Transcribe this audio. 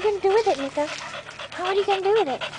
gonna do with it, Mika? What are you gonna do with it?